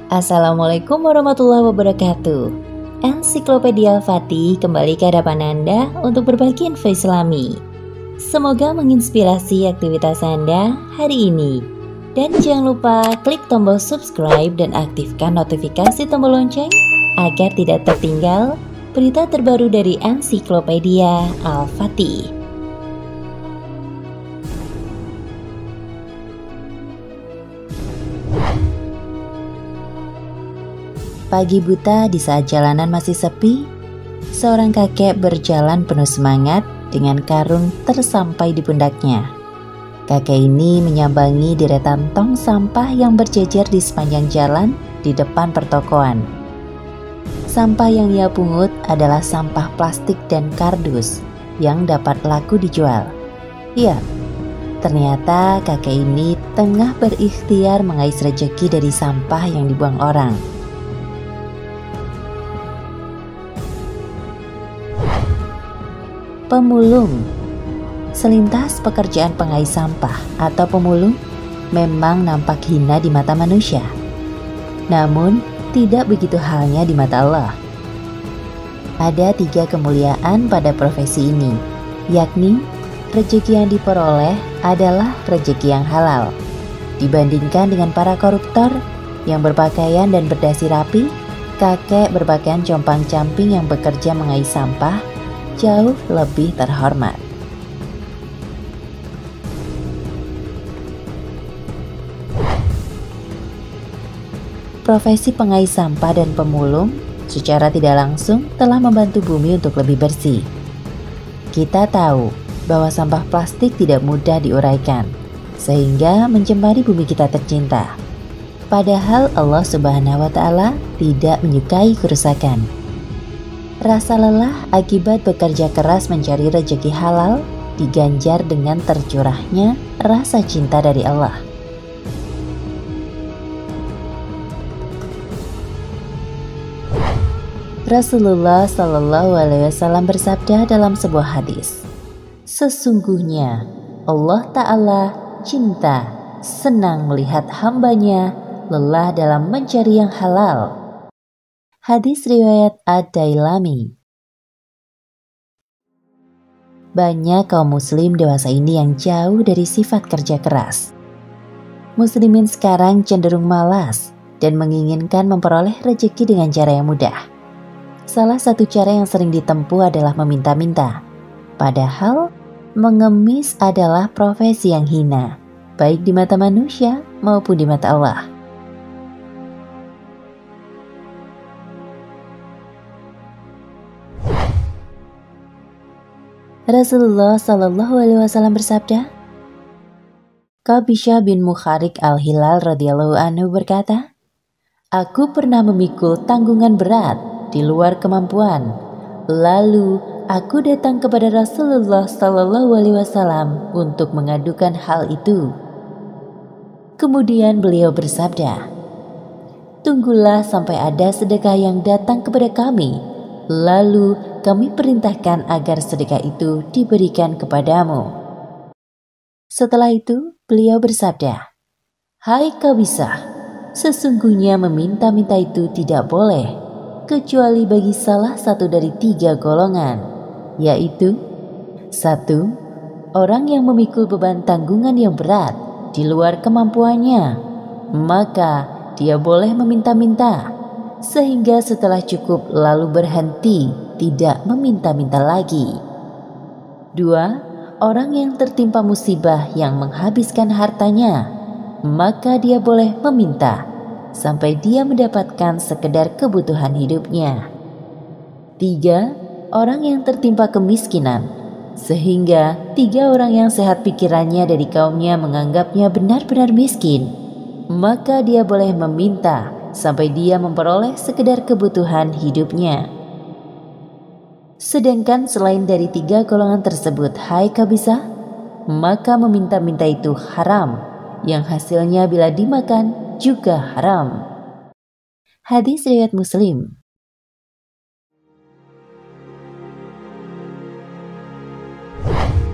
Assalamualaikum warahmatullahi wabarakatuh. Ensiklopedia Al-Fatih kembali ke hadapan Anda untuk berbagi info Islami. Semoga menginspirasi aktivitas Anda hari ini. Dan jangan lupa klik tombol subscribe dan aktifkan notifikasi tombol lonceng agar tidak tertinggal berita terbaru dari Ensiklopedia Al-Fatih. Pagi buta di saat jalanan masih sepi, seorang kakek berjalan penuh semangat dengan karung tersampai di pundaknya. Kakek ini menyambangi deretan tong sampah yang berjejer di sepanjang jalan di depan pertokoan. Sampah yang ia pungut adalah sampah plastik dan kardus yang dapat laku dijual. Ya, ternyata kakek ini tengah berikhtiar mengais rejeki dari sampah yang dibuang orang. Pemulung. Selintas pekerjaan pengais sampah atau pemulung memang nampak hina di mata manusia. Namun, tidak begitu halnya di mata Allah. Ada 3 kemuliaan pada profesi ini, yakni rejeki yang diperoleh adalah rejeki yang halal. Dibandingkan dengan para koruptor yang berpakaian dan berdasi rapi, kakek berpakaian compang-camping yang bekerja mengais sampah jauh lebih terhormat. Profesi pengais sampah dan pemulung secara tidak langsung telah membantu bumi untuk lebih bersih. Kita tahu bahwa sampah plastik tidak mudah diuraikan, sehingga mencemari bumi kita tercinta. Padahal Allah Subhanahu wa Ta'ala tidak menyukai kerusakan. Rasa lelah akibat bekerja keras mencari rejeki halal diganjar dengan tercurahnya rasa cinta dari Allah. Rasulullah Shallallahu Alaihi Wasallam bersabda dalam sebuah hadis, "Sesungguhnya Allah Ta'ala cinta, senang melihat hambanya lelah dalam mencari yang halal." Hadis riwayat Ad-Dailami. Banyak kaum muslim dewasa ini yang jauh dari sifat kerja keras. Muslimin sekarang cenderung malas dan menginginkan memperoleh rezeki dengan cara yang mudah. Salah satu cara yang sering ditempuh adalah meminta-minta. Padahal mengemis adalah profesi yang hina, baik di mata manusia maupun di mata Allah. Rasulullah Shallallahu Alaihi Wasallam bersabda, Qabisah bin Mukharik al-Hilal radhiyallahu anhu berkata, "Aku pernah memikul tanggungan berat di luar kemampuan. Lalu aku datang kepada Rasulullah Shallallahu Alaihi Wasallam untuk mengadukan hal itu. Kemudian beliau bersabda, tunggulah sampai ada sedekah yang datang kepada kami. Lalu kami perintahkan agar sedekah itu diberikan kepadamu." Setelah itu beliau bersabda, "Hai Qabisah, sesungguhnya meminta-minta itu tidak boleh, kecuali bagi salah satu dari 3 golongan, yaitu 1. Orang yang memikul beban tanggungan yang berat di luar kemampuannya, maka dia boleh meminta-minta, sehingga setelah cukup lalu berhenti tidak meminta-minta lagi. 2. Orang yang tertimpa musibah yang menghabiskan hartanya, maka dia boleh meminta sampai dia mendapatkan sekedar kebutuhan hidupnya. 3. Orang yang tertimpa kemiskinan, sehingga 3 orang yang sehat pikirannya dari kaumnya menganggapnya benar-benar miskin, maka dia boleh meminta sampai dia memperoleh sekedar kebutuhan hidupnya. Sedangkan selain dari 3 golongan tersebut, hai Qabisah, maka meminta-minta itu haram, yang hasilnya bila dimakan juga haram." Hadis riwayat Muslim.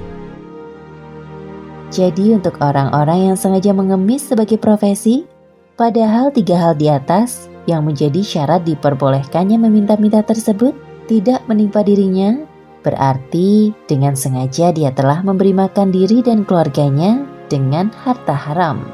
Jadi untuk orang-orang yang sengaja mengemis sebagai profesi, Padahal 3 hal di atas yang menjadi syarat diperbolehkannya meminta-minta tersebut tidak menimpa dirinya, berarti dengan sengaja dia telah memberi makan diri dan keluarganya dengan harta haram.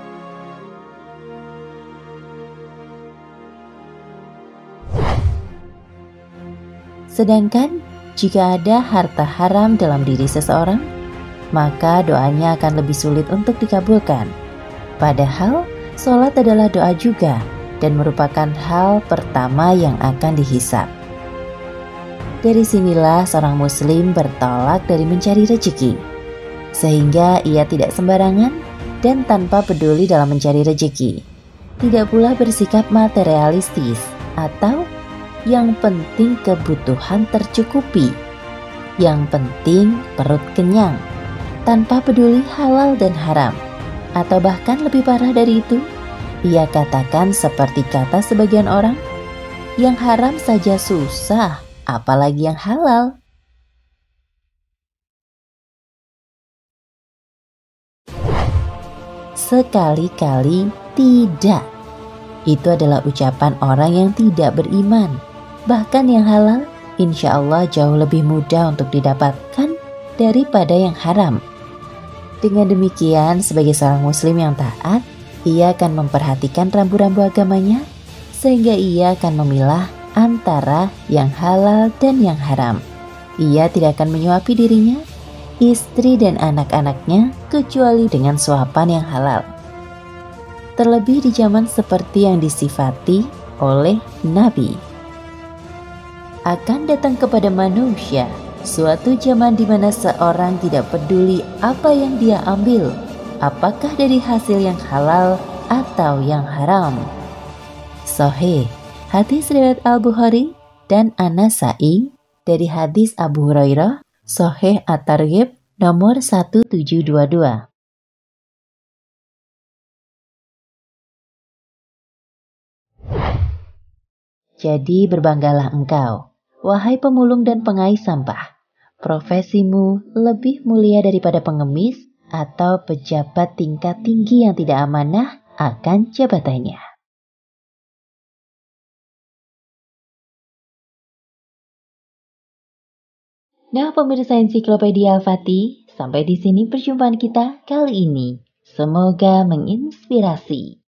Sedangkan jika ada harta haram dalam diri seseorang, maka doanya akan lebih sulit untuk dikabulkan. Padahal sholat adalah doa juga dan merupakan hal pertama yang akan dihisab. Dari sinilah seorang muslim bertolak dari mencari rezeki, sehingga ia tidak sembarangan dan tanpa peduli dalam mencari rezeki. Tidak pula bersikap materialistis atau yang penting kebutuhan tercukupi, yang penting perut kenyang, tanpa peduli halal dan haram. Atau bahkan lebih parah dari itu, ia katakan seperti kata sebagian orang, yang haram saja susah, apalagi yang halal. Sekali-kali tidak. Itu adalah ucapan orang yang tidak beriman. Bahkan yang halal, insya Allah jauh lebih mudah untuk didapatkan daripada yang haram. Dengan demikian, sebagai seorang muslim yang taat, ia akan memperhatikan rambu-rambu agamanya, sehingga ia akan memilah antara yang halal dan yang haram. Ia tidak akan menyuapi dirinya, istri dan anak-anaknya, kecuali dengan suapan yang halal. Terlebih di zaman seperti yang disifati oleh Nabi. Akan datang kepada manusia suatu zaman di mana seorang tidak peduli apa yang dia ambil, apakah dari hasil yang halal atau yang haram. Sahih, hadis riwayat Al-Bukhari dan An-Nasa'i dari hadis Abu Hurairah, Sahih At-Targhib nomor 1722. Jadi berbanggalah engkau, wahai pemulung dan pengais sampah. Profesimu lebih mulia daripada pengemis atau pejabat tingkat tinggi yang tidak amanah akan jabatannya. Nah, pemirsa Ensiklopedia Al-Fatih, sampai di sini perjumpaan kita kali ini. Semoga menginspirasi.